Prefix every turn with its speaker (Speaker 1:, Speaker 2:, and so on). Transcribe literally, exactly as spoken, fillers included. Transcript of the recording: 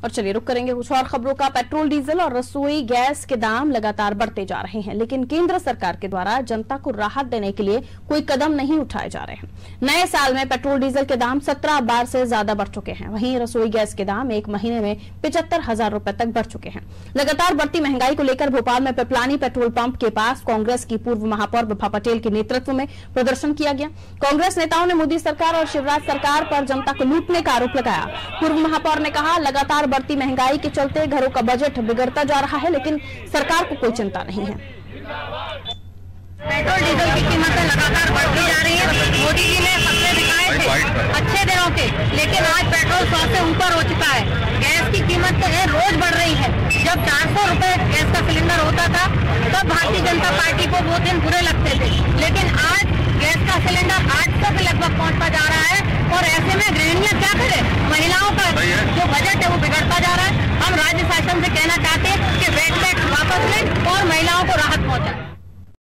Speaker 1: और चलिए रुक करेंगे कुछ और खबरों का। पेट्रोल, डीजल और रसोई गैस के दाम लगातार बढ़ते जा रहे हैं, लेकिन केंद्र सरकार के द्वारा जनता को राहत देने के लिए कोई कदम नहीं उठाए जा रहे हैं। नए साल में पेट्रोल डीजल के दाम सत्रह बार से ज्यादा बढ़ चुके हैं। वहीं रसोई गैस के दाम एक महीने में पिछहत्तर हजार रुपए तक बढ़ चुके हैं। लगातार बढ़ती महंगाई को लेकर भोपाल में पिपलानी पेट्रोल पंप के पास कांग्रेस की पूर्व महापौर विभा पटेल के नेतृत्व में प्रदर्शन किया गया। कांग्रेस नेताओं ने मोदी सरकार और शिवराज सरकार पर जनता को लूटने का आरोप लगाया। पूर्व महापौर ने कहा, लगातार बढ़ती महंगाई के चलते घरों का बजट बिगड़ता जा रहा है, लेकिन सरकार को कोई चिंता नहीं है।
Speaker 2: पेट्रोल डीजल की कीमतें लगातार बढ़ती जा रही है। मोदी जी ने सपने दिखाए थे अच्छे दिनों के, लेकिन आज पेट्रोल सौ से ऊपर हो चुका है। गैस की कीमत तो है रोज बढ़ रही है। जब चार सौ रुपए गैस का सिलेंडर होता था तब भारतीय जनता पार्टी को वो दिन बुरे लगते थे, लेकिन आज गैस का सिलेंडर आठ सौ के लगभग पहुंचता जा रहा है। और ऐसे में गृहिणियां क्या करें, महिलाओं का जो बजट है वो बिगड़ता जा रहा है। हम राज्य शासन से कहना चाहते हैं कि वैट टैक्स वापस लें और महिलाओं को राहत पहुंचाएं।